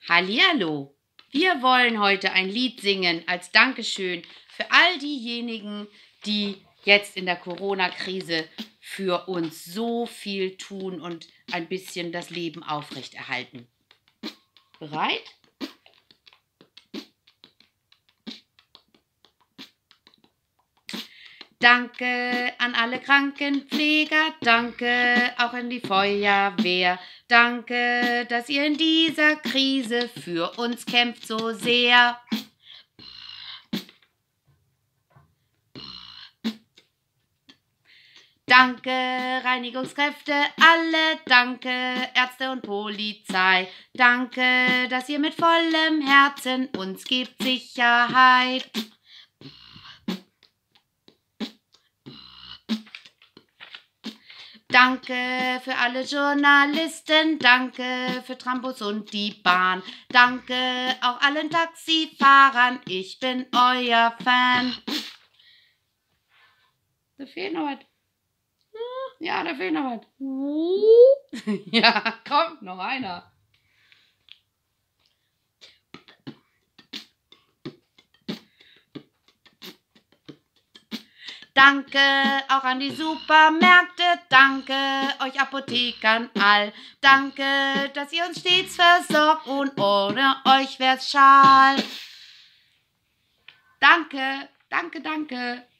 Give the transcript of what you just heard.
Hallihallo! Wir wollen heute ein Lied singen als Dankeschön für all diejenigen, die jetzt in der Corona-Krise für uns so viel tun und ein bisschen das Leben aufrechterhalten. Bereit? Danke an alle Krankenpfleger, danke auch an die Feuerwehr. Danke, dass ihr in dieser Krise für uns kämpft so sehr. Danke, Reinigungskräfte, alle, danke, Ärzte und Polizei. Danke, dass ihr mit vollem Herzen uns gebt Sicherheit. Danke für alle Journalisten, danke für Trambus und die Bahn. Danke auch allen Taxifahrern, ich bin euer Fan. Da fehlt noch was. Ja, da fehlt noch was. Ja, komm, noch einer. Danke auch an die Supermärkte, danke euch Apothekern all. Danke, dass ihr uns stets versorgt und ohne euch wär's schal. Danke, danke, danke.